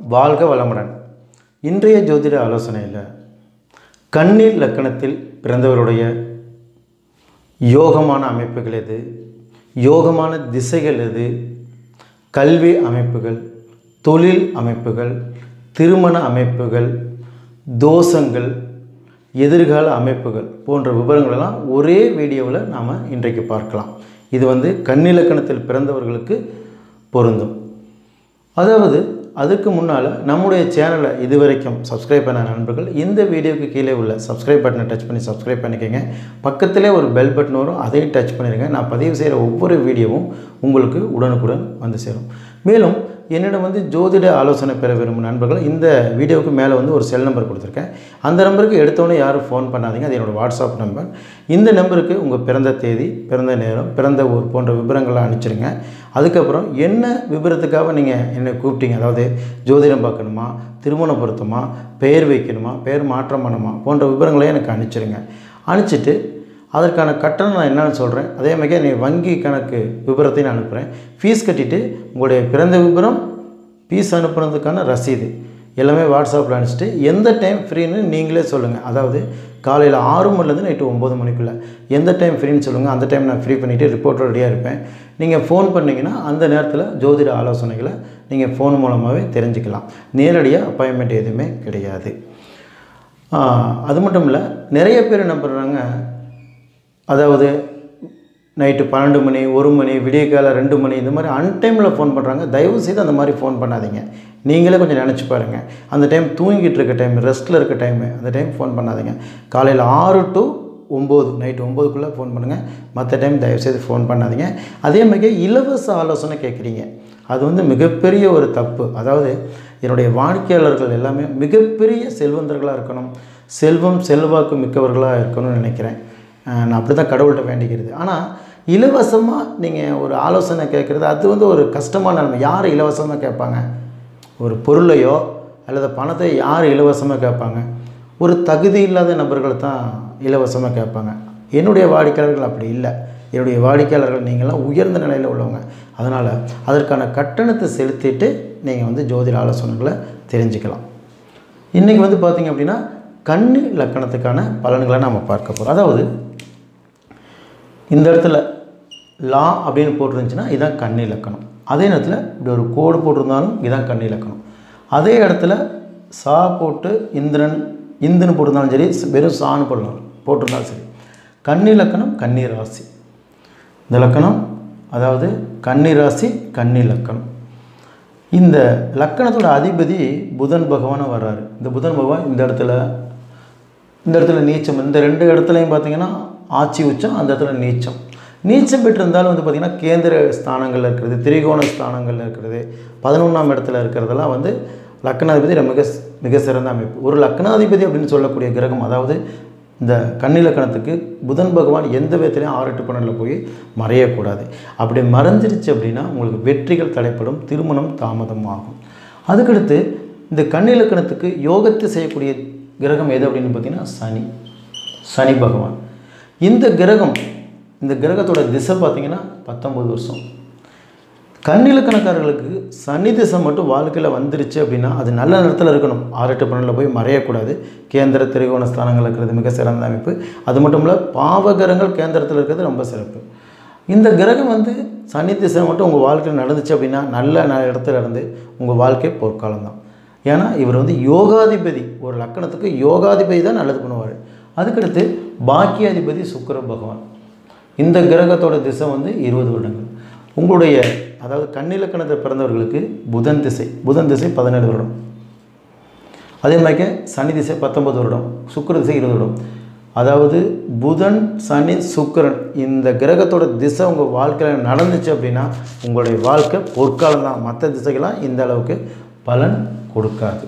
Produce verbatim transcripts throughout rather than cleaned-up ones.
வாழ்க வளமுடன். இன்றைய ஜோதிட ஆலோசனையில் கன்னி லக்கணத்தில் பிறந்தவருடைய யோகமான அமைப்புகள் எது, யோகமான திசைகள் எது, கல்வி அமைப்புகள், தொழில் அமைப்புகள், திருமண அமைப்புகள், தோஷங்கள், எதிர்கால அமைப்புகள் போன்ற விவரங்களெல்லாம் ஒரே வீடியோவில் நாம் இன்றைக்கு பார்க்கலாம். இது வந்து கன்னி லக்கணத்தில் பிறந்தவர்களுக்கு பொருந்தும். அதாவது அதுக்கு முன்னால் நம்முடைய சேனலை இதுவரைக்கும் சப்ஸ்கிரைப் பண்ண நண்பர்கள் இந்த வீடியோவுக்கு கீழே உள்ள சப்ஸ்கிரைப் பட்டனை டச் பண்ணி சப்ஸ்கிரைப் பண்ணிக்கோங்க. பக்கத்திலே ஒரு பெல் பட்டன் வரும், அதையும் டச் பண்ணிடுங்க. நான் பதிவு செய்கிற ஒவ்வொரு வீடியோவும் உங்களுக்கு உடனுக்குடன் வந்து சேரும். மேலும் என்னிடம் வந்து ஜோதிட ஆலோசனை பெற விரும்பும் நண்பர்கள் இந்த வீடியோவுக்கு மேலே வந்து ஒரு செல் நம்பர் கொடுத்துருக்கேன். அந்த நம்பருக்கு எடுத்தோன்னே யாரும் ஃபோன் பண்ணாதீங்க, அது என்னோடய வாட்ஸ்அப் நம்பர். இந்த நம்பருக்கு உங்கள் பிறந்த தேதி, பிறந்த நேரம், பிறந்த ஊர் போன்ற விவரங்களை அனுப்பிச்சிடுங்க. அதுக்கப்புறம் என்ன விவரத்துக்காக நீங்கள் என்னை கூப்பிட்டீங்க, அதாவது ஜோதிடம் பார்க்கணுமா, திருமணம் பொருத்தமா, பெயர் வைக்கணுமா, பெயர் மாற்றம் பண்ணணுமா போன்ற விவரங்களையும் எனக்கு அனுப்பிச்சிடுங்க. அனுப்பிச்சிட்டு அதற்கான கட்டணம் நான் என்னென்னு சொல்கிறேன், அதே மாதிரி நீ வங்கி கணக்கு விவரத்தையும் நான் அனுப்புகிறேன். ஃபீஸ் கட்டிவிட்டு உங்களுடைய பிறந்த விவரம், ஃபீஸ் அனுப்புனதுக்கான ரசீது எல்லாமே வாட்ஸ்அப்பில் அனுப்பிச்சிட்டு எந்த டைம் ஃப்ரீன்னு நீங்களே சொல்லுங்கள். அதாவது காலையில் ஆறு மணிலேருந்து நைட்டு ஒம்பது மணிக்குள்ளே எந்த டைம் ஃப்ரீன்னு சொல்லுங்கள். அந்த டைம் நான் ஃப்ரீ பண்ணிவிட்டு ரிப்போர்ட் ரெடியாக இருப்பேன். நீங்கள் ஃபோன் பண்ணிங்கன்னா அந்த நேரத்தில் ஜோதிட ஆலோசனைகளை நீங்கள் ஃபோன் மூலமாகவே தெரிஞ்சுக்கலாம். நேரடியாக அப்பாயின்மெண்ட் எதுவுமே கிடையாது. அது மட்டும் இல்லை, நிறைய பேர் என்ன பண்ணுறாங்க, அதாவது நைட்டு பன்னெண்டு மணி, ஒரு மணி, விடிய காலை ரெண்டு மணி இந்த மாதிரி அன்டைமில் ஃபோன் பண்ணுறாங்க. தயவு செய்து அந்த மாதிரி ஃபோன் பண்ணாதீங்க. நீங்களே கொஞ்சம் நினச்சி பாருங்கள். அந்த டைம் தூங்கிட்டு இருக்க டைம், ரெஸ்ட்டில் இருக்க டைமு, அந்த டைம் ஃபோன் பண்ணாதீங்க. காலையில் ஆறு டு ஒம்பது, நைட்டு ஒம்பதுக்குள்ளே ஃபோன் பண்ணுங்கள். மற்ற டைம் தயவுசெய்து ஃபோன் பண்ணாதீங்க. அதே மாதிரி இலவச ஆலோசனை கேட்குறீங்க, அது வந்து மிகப்பெரிய ஒரு தப்பு. அதாவது என்னுடைய வாடிக்கையாளர்கள் எல்லாமே மிகப்பெரிய செல்வந்தர்களாக இருக்கணும், செல்வம் செல்வாக்கு மிக்கவர்களாக இருக்கணும்னு நினைக்கிறேன். நான் அப்படி தான் கடவுள்கிட்ட வேண்டிக்கிறது. ஆனால் இலவசமாக நீங்கள் ஒரு ஆலோசனை கேட்குறது அது வந்து ஒரு கஷ்டமான நிலைமை. யார் இலவசமாக கேட்பாங்க? ஒரு பொருளையோ அல்லது பணத்தை யார் இலவசமாக கேட்பாங்க? ஒரு தகுதி இல்லாத நபர்கள் தான் இலவசமாக கேட்பாங்க. என்னுடைய வாடிக்கையாளர்கள் அப்படி இல்லை. என்னுடைய வாடிக்கையாளர்கள் நீங்களாம் உயர்ந்த நிலையில் உள்ளவங்க. அதனால் அதற்கான கட்டணத்தை செலுத்திட்டு நீங்கள் வந்து ஜோதிட ஆலோசனைகளை தெரிஞ்சுக்கலாம். இன்றைக்கி வந்து பார்த்திங்க அப்படின்னா கன்னி லக்கணத்துக்கான பலன்களை நம்ம பார்க்க போகிறோம். அதாவது இந்த இடத்துல லா அப்படின்னு போட்டிருந்துச்சுன்னா இதுதான் கன்னி லக்கணம். அதே நேரத்தில் இப்படி ஒரு கோடு போட்டிருந்தாலும் இதுதான் கன்னி லக்கணம். அதே இடத்துல சா போட்டு இந்திரன் இந்துன்னு போட்டிருந்தாலும் சரி, வெறும் சான்னு போடலாம் போட்டிருந்தாலும் சரி, கன்னி லக்கணம் கன்னி ராசி. இந்த லக்கணம் அதாவது கன்னி ராசி கன்னி லக்கணம். இந்த லக்கணத்தோட அதிபதி புதன் பகவானை வர்றாரு. இந்த புதன் பகவான் இந்த இடத்துல இந்த இடத்துல நீச்சம். இந்த ரெண்டு இடத்துலையும் பார்த்திங்கன்னா ஆட்சி உச்சம், அந்த இடத்துல நீச்சம். நீச்சம் பெற்றிருந்தாலும் வந்து பார்த்திங்கன்னா கேந்திர ஸ்தானங்களில் இருக்கிறது, திரிகோண ஸ்தானங்களில் இருக்கிறது, பதினொன்றாம் இடத்துல இருக்கிறதெல்லாம் வந்து லக்னாதிபதி மிக மிக சிறந்த அமைப்பு. ஒரு லக்னாதிபதி அப்படின்னு சொல்லக்கூடிய கிரகம், அதாவது இந்த கன்னி லக்கணத்துக்கு புதன் பகவான் எந்த விதத்துலையும் ஆறு எட்டு பன்னெண்டில் போய் மறையக்கூடாது. அப்படி மறைஞ்சிருச்சு அப்படின்னா உங்களுக்கு வெற்றிகள் தடைப்படும், திருமணம் தாமதம் ஆகும். அதுக்கடுத்து இந்த கன்னி லக்கணத்துக்கு யோகத்தை செய்யக்கூடிய கிரகம் எது அப்படின்னு பார்த்திங்கன்னா சனி சனி பகவான். இந்த கிரகம் இந்த கிரகத்தோட திசை பார்த்திங்கன்னா பத்தொம்பது வருஷம். கன்னி லக்கணக்காரர்களுக்கு சனி திசை மட்டும் வாழ்க்கையில் வந்துருச்சு அப்படின்னா அது நல்ல நேரத்தில் இருக்கணும். ஆறு எட்டு பன்னெண்டில் போய் மறையக்கூடாது. கேந்திர திரிகோண ஸ்தானங்கள் இருக்கிறது மிக சிறந்த அமைப்பு. அது மட்டும் இல்லை, பாவகிரகங்கள் கேந்திரத்தில் இருக்கிறது ரொம்ப சிறப்பு. இந்த கிரகம் வந்து சனி திசை மட்டும் உங்கள் வாழ்க்கையில் நடந்துச்சு அப்படின்னா நல்ல இடத்துல இருந்து உங்கள் வாழ்க்கை பொற்காலம் தான். ஏன்னா இவர் வந்து யோகாதிபதி. ஒரு லக்கணத்துக்கு யோகாதிபதி தான் நல்லது பண்ணுவார். அதுக்கடுத்து பாக்கியாதிபதி சுக்கிர பகவான். இந்த கிரகத்தோட திசை வந்து இருபது வருடங்கள். உங்களுடைய அதாவது கன்னி லக்கணத்தை பிறந்தவர்களுக்கு புதன் திசை புதன் திசை பதினேழு வருடம். அதே மாதிரி சனி திசை பத்தொம்பது வருடம், சுக்கிர திசை இருபது வருடம். அதாவது புதன் சனி சுக்கிரன் இந்த கிரகத்தோட திசை உங்கள் வாழ்க்கையில் நடந்துச்சு அப்படின்னா உங்களுடைய வாழ்க்கை பொற்காலம் தான். மற்ற திசைகளாம் இந்த அளவுக்கு பலன் கொடுக்காது.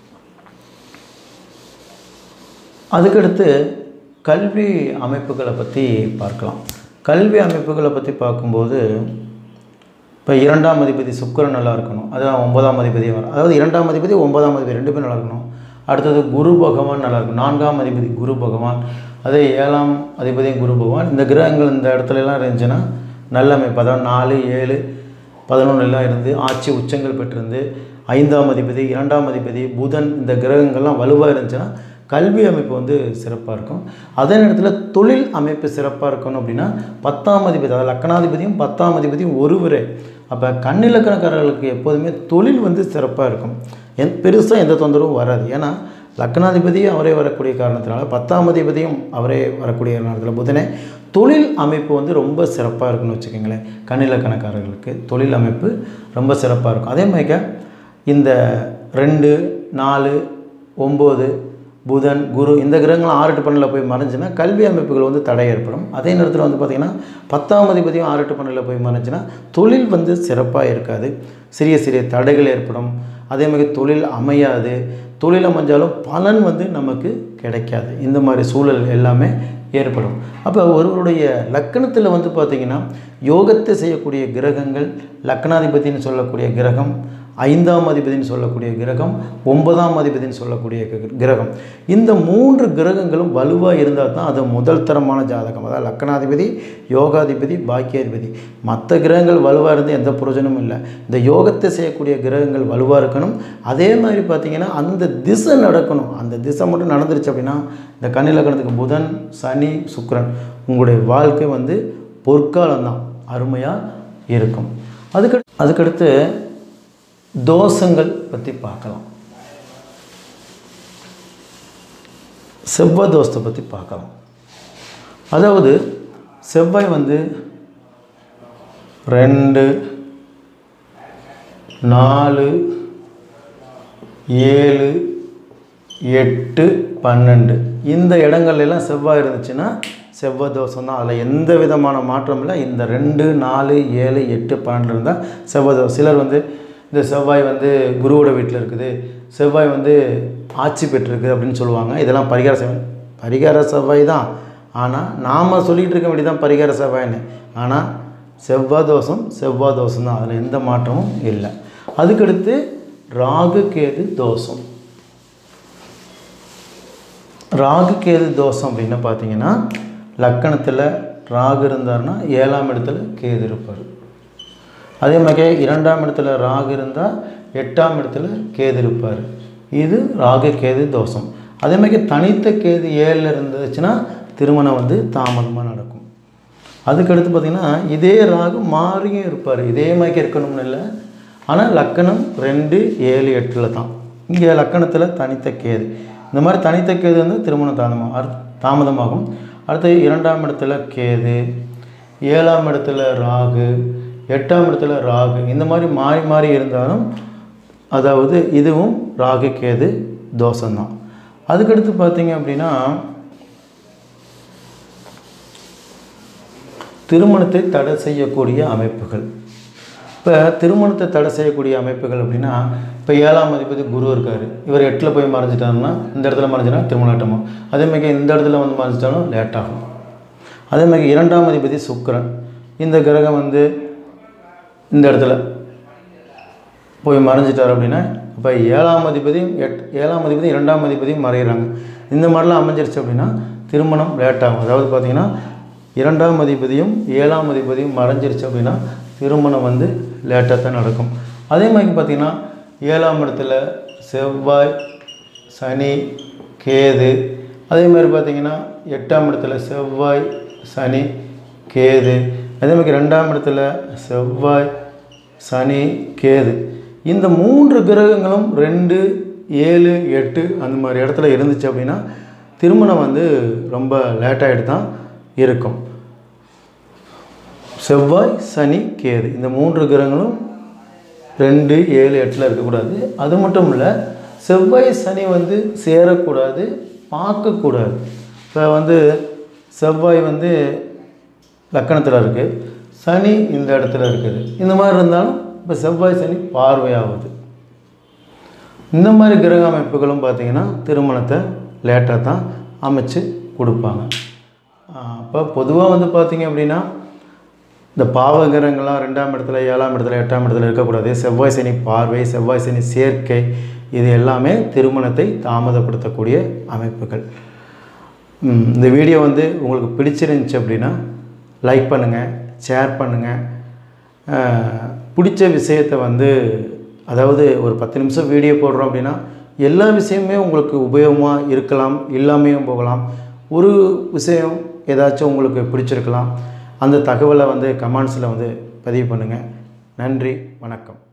அதுக்கடுத்து கல்வி அமைப்புகளை பற்றி பார்க்கலாம். கல்வி அமைப்புகளை பற்றி பார்க்கும்போது இப்போ இரண்டாம் அதிபதி சுக்கிரன் நல்லா இருக்கணும், அதான் ஒன்பதாம் அதிபதி வரும். அதாவது இரண்டாம் அதிபதி ஒன்பதாம் அதிபதி ரெண்டு பேரும் நல்லா இருக்கணும். அடுத்தது குரு பகவான் நல்லா இருக்கும். நான்காம் அதிபதி குரு பகவான், அதே ஏழாம் அதிபதியும் குரு பகவான். இந்த கிரகங்கள் இந்த இடத்துலலாம் இருந்துச்சுன்னா நல்ல அமைப்பு. அதாவது நாலு ஏழு பதினொன்று எல்லாம் இருந்து ஆட்சி உச்சங்கள் பெற்றிருந்து ஐந்தாம் அதிபதி, இரண்டாம் அதிபதி, புதன் இந்த கிரகங்கள்லாம் வலுவாக இருந்துச்சுன்னா கல்வி அமைப்பு வந்து சிறப்பாக இருக்கும். அதே நேரத்தில் தொழில் அமைப்பு சிறப்பாக இருக்கணும் அப்படின்னா பத்தாம் அதிபதி, அதாவது லக்னாதிபதியும் பத்தாம் அதிபதியும் ஒருவரே. அப்போ கன்னிலக்கணக்காரர்களுக்கு எப்போதுமே தொழில் வந்து சிறப்பாக இருக்கும். எந் பெருசாக எந்த தொந்தரவும் வராது. ஏன்னா லக்னாதிபதி அவரே வரக்கூடிய காரணத்தினால, பத்தாம் அதிபதியும் அவரே வரக்கூடிய காரணத்தில் புதனே தொழில் அமைப்பு வந்து ரொம்ப சிறப்பாக இருக்குன்னு வச்சுக்கோங்களேன். கன்னிலக்கணக்காரர்களுக்கு தொழில் அமைப்பு ரொம்ப சிறப்பாக இருக்கும். அதே மாதிரி இந்த ரெண்டு நாலு ஒம்பது புதன் குரு இந்த கிரகங்கள் ஆறு எட்டு பன்னெண்டில் போய் மறைஞ்சுன்னா கல்வி அமைப்புகள் வந்து தடை ஏற்படும். அதே நேரத்தில் வந்து பார்த்திங்கன்னா பத்தாம் அதிபதியும் ஆறு எட்டு பன்னெண்டில் போய் மறைஞ்சுன்னா தொழில் வந்து சிறப்பாக இருக்காது. சிறிய சிறிய தடைகள் ஏற்படும். அதே மாதிரி தொழில் அமையாது. தொழில் அமைஞ்சாலும் பலன் வந்து நமக்கு கிடைக்காது. இந்த மாதிரி சூழல் எல்லாமே ஏற்படும். அப்போ ஒருவருடைய லக்கணத்தில் வந்து பார்த்திங்கன்னா யோகத்தை செய்யக்கூடிய கிரகங்கள் லக்னாதிபதினு சொல்லக்கூடிய கிரகம், ஐந்தாம் அதிபதினு சொல்லக்கூடிய கிரகம், ஒன்பதாம் அதிபதினு சொல்லக்கூடிய கிரகம், இந்த மூன்று கிரகங்களும் வலுவாக இருந்தால் தான் அது முதல் தரமான ஜாதகம். அதாவது லக்னாதிபதி, யோகாதிபதி, பாக்கியாதிபதி. மற்ற கிரகங்கள் வலுவாக இருந்து எந்த பிரயோஜனமும் இல்லை. இந்த யோகத்தை செய்யக்கூடிய கிரகங்கள் வலுவாக இருக்கணும். அதே மாதிரி பார்த்திங்கன்னா அந்த திசை நடக்கணும். அந்த திசை மட்டும் நடந்துருச்சு அப்படின்னா இந்த கன்னிலக்கணத்துக்கு புதன், சனி, சுக்கிரன் உங்களுடைய வாழ்க்கை வந்து பொற்காலம்தான், அருமையாக இருக்கும். அதுக்கு அதுக்கடுத்து தோஷங்கள் பற்றி பார்க்கலாம். செவ்வாய் தோஷத்தை பற்றி பார்க்கலாம். அதாவது செவ்வாய் வந்து ரெண்டு நாலு ஏழு எட்டு பன்னெண்டு இந்த இடங்கள்லாம் செவ்வாய் இருந்துச்சுன்னா செவ்வாய் தோஷம் தான். அதில் எந்த விதமான மாற்றம் இல்லை. இந்த ரெண்டு நாலு ஏழு எட்டு பன்னெண்டு இருந்தால் செவ்வாய் தோஷம். சிலர் வந்து இந்த செவ்வாய் வந்து குருவோட வீட்டில் இருக்குது, செவ்வாய் வந்து ஆட்சி பெற்றிருக்கு அப்படின்னு சொல்லுவாங்க. இதெல்லாம் பரிகார செவ்வாய் பரிகார செவ்வாய் தான். ஆனால் நாம் சொல்லிகிட்டு இருக்க வேண்டியது தான் பரிகார செவ்வாய்ன்னு. ஆனால் செவ்வாய் தோஷம் செவ்வாய் தோஷம் தான். அதில் எந்த மாற்றமும் இல்லை. அதுக்கடுத்து ராகு கேது தோஷம். ராகு கேது தோஷம் அப்படின்னு பார்த்தீங்கன்னா லக்கணத்தில் ராகு இருந்தார்னா ஏழாம் இடத்துல கேது இருப்பார். அதே மாதிரி இரண்டாம் இடத்துல ராகு இருந்தால் எட்டாம் இடத்துல கேது இருப்பார். இது ராகு கேது தோஷம். அதே மாதிரி தனித்த கேது ஏழில் இருந்துச்சுன்னா திருமணம் வந்து தாமதமாக நடக்கும். அதுக்கடுத்து பார்த்திங்கன்னா இதே ராகு மாறியும் இருப்பார். இதே மாதிரி இருக்கணும்னு இல்லை. ஆனால் லக்கணம் ரெண்டு ஏழு எட்டில் தான். இங்கே லக்கணத்தில் தனித்த கேது. இந்த மாதிரி தனித்த கேது வந்து திருமணம் தாமதமாக தாமதமாகும். அடுத்து இரண்டாம் இடத்துல கேது, ஏழாம் இடத்துல ராகு, எட்டாம் இடத்துல ராகு, இந்த மாதிரி மாறி மாறி இருந்தாலும் அதாவது இதுவும் ராகு கேது தோஷம்தான். அதுக்கடுத்து பார்த்தீங்க அப்படின்னா திருமணத்தை தடை செய்யக்கூடிய அமைப்புகள். இப்போ திருமணத்தை தடை செய்யக்கூடிய அமைப்புகள் அப்படின்னா இப்போ ஏழாம் அதிபதி குரு இருக்கார். இவர் எட்டில் போய் மறைஞ்சிட்டாருன்னா இந்த இடத்துல மறைஞ்சினா திருமணம் லேட்டாகும். அதேமாதிரி இந்த இடத்துல வந்து மறைஞ்சிட்டாலும் லேட்டாகும். அதேமாதிரி இரண்டாம் அதிபதி சுக்கிரன், இந்த கிரகம் வந்து இந்த இடத்துல போய் மறைஞ்சிட்டார் அப்படின்னா இப்போ ஏழாம் அதிபதியும் எட் ஏழாம் அதிபதி இரண்டாம் அதிபதியும் மறைகிறாங்க. இந்த மாதிரிலாம் அமைஞ்சிருச்சு அப்படின்னா திருமணம் லேட்டாகும். அதாவது பார்த்திங்கன்னா இரண்டாம் அதிபதியும் ஏழாம் அதிபதியும் மறைஞ்சிருச்சு அப்படின்னா திருமணம் வந்து லேட்டாக தான் நடக்கும். அதே மாதிரி பார்த்திங்கன்னா ஏழாம் இடத்துல செவ்வாய், சனி, கேது, அதே மாதிரி பார்த்திங்கன்னா எட்டாம் இடத்துல செவ்வாய், சனி, கேது, அதே மாதிரி ரெண்டாம் இடத்துல செவ்வாய், சனி, கேது, இந்த மூன்று கிரகங்களும் ரெண்டு ஏழு எட்டு அந்த மாதிரி இடத்துல இருந்துச்சு அப்படின்னா திருமணம் வந்து ரொம்ப லேட்டாகிட்டு தான் இருக்கும். செவ்வாய், சனி, கேது இந்த மூன்று கிரகங்களும் ரெண்டு ஏழு எட்டில் இருக்கக்கூடாது. அது மட்டும் இல்லை, செவ்வாய் சனி வந்து சேரக்கூடாது, பார்க்கக்கூடாது. இப்போ வந்து செவ்வாய் வந்து லக்கணத்தில் இருக்குது, சனி இந்த இடத்துல இருக்குது. இந்த மாதிரி இருந்தாலும் இப்போ செவ்வாய் சனி பார்வையாகுது. இந்த மாதிரி கிரக அமைப்புகளும் பார்த்திங்கன்னா திருமணத்தை லேட்டாக தான் அமைச்சு கொடுப்பாங்க. அப்போ பொதுவாக வந்து பார்த்திங்க அப்படின்னா இந்த பாவகிரகங்கள்லாம் ரெண்டாம் இடத்துல ஏழாம் இடத்துல எட்டாம் இடத்துல இருக்கக்கூடாது. செவ்வாய் சனி பார்வை, செவ்வாய் சனி சேர்க்கை, இது எல்லாமே திருமணத்தை தாமதப்படுத்தக்கூடிய அமைப்புகள். இந்த வீடியோ வந்து உங்களுக்கு பிடிச்சிருந்துச்சு அப்படின்னா லைக் பண்ணுங்கள், ஷேர் பண்ணுங்கள். பிடிச்ச விஷயத்தை வந்து அதாவது ஒரு பத்து நிமிஷம் வீடியோ போடுறோம் அப்படின்னா எல்லா விஷயமே உங்களுக்கு உபயோகமாக இருக்கலாம், இல்லாமையும் போகலாம். ஒரு விஷயம் ஏதாச்சும் உங்களுக்கு பிடிச்சிருக்கலாம். அந்த தகவலை வந்து கமெண்ட்ஸில் வந்து பதிவு பண்ணுங்கள். நன்றி, வணக்கம்.